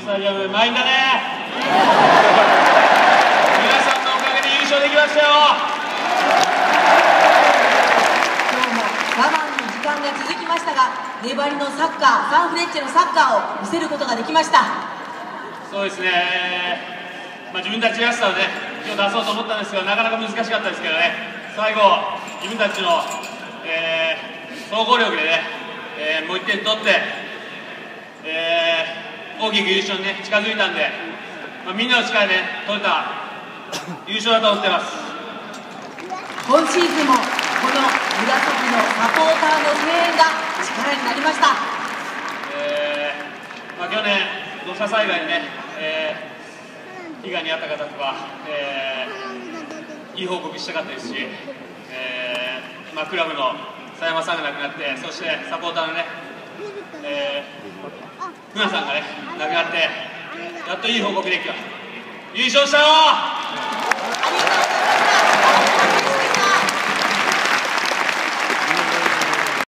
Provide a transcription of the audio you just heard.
タジアム満員だね。皆さんのおかげで優勝できましたよ。 今日も我慢の時間が続きましたが、粘りのサッカー、サンフレッチェのサッカーを見せることができました。 そうですね、自分たちらしさをね、今日出そうと思ったんですが、なかなか難しかったですけどね、最後、自分たちの、総合力でね、もう1点取って、大きく優勝に、ね、近づいたんで、みんなの力で、ね、取れた優勝だと思ってます。 今シーズンもこの紫のサポーターの声援が力になりました。 去年、土砂災害でね、被害に遭った方とか、いい報告したかったですし、クラブの佐山さんが亡くなって、そしてサポーターのね、船さんがね、亡くなって、やっといい報告できた。優勝したよー。